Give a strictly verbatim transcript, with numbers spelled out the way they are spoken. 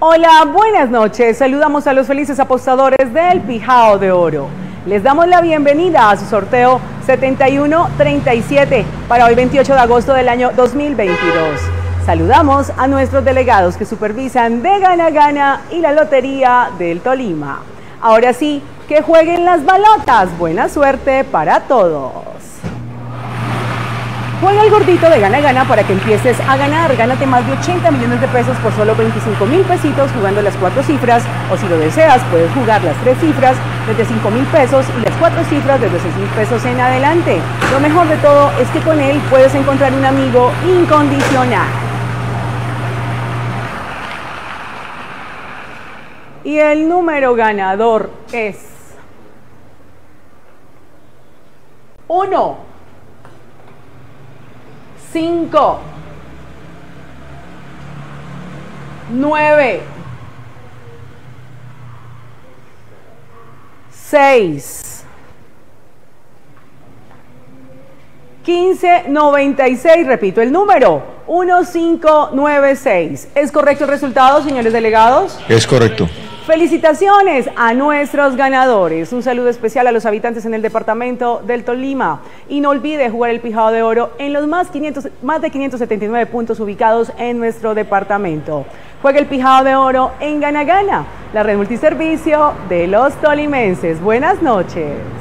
Hola, buenas noches. Saludamos a los felices apostadores del Pijao de Oro. Les damos la bienvenida a su sorteo setenta y uno treinta y siete para hoy veintiocho de agosto del año dos mil veintidós. Saludamos a nuestros delegados que supervisan de Gana Gana y la Lotería del Tolima. Ahora sí, que jueguen las balotas. Buena suerte para todos. Juega el gordito de Gana Gana para que empieces a ganar. Gánate más de ochenta millones de pesos por solo veinticinco mil pesitos jugando las cuatro cifras, o si lo deseas puedes jugar las tres cifras desde cinco mil pesos y las cuatro cifras desde seis mil pesos en adelante. Lo mejor de todo es que con él puedes encontrar un amigo incondicional. Y el número ganador es uno, cinco, nueve, seis, quince, noventa y seis. Repito el número, uno cinco nueve seis. ¿Es correcto el resultado, señores delegados? Es correcto. Felicitaciones a nuestros ganadores. Un saludo especial a los habitantes en el departamento del Tolima. Y no olvide jugar el Pijao de Oro en los más, quinientos, más de quinientos setenta y nueve puntos ubicados en nuestro departamento. Juega el Pijao de Oro en Gana Gana, la red multiservicio de los tolimenses. Buenas noches.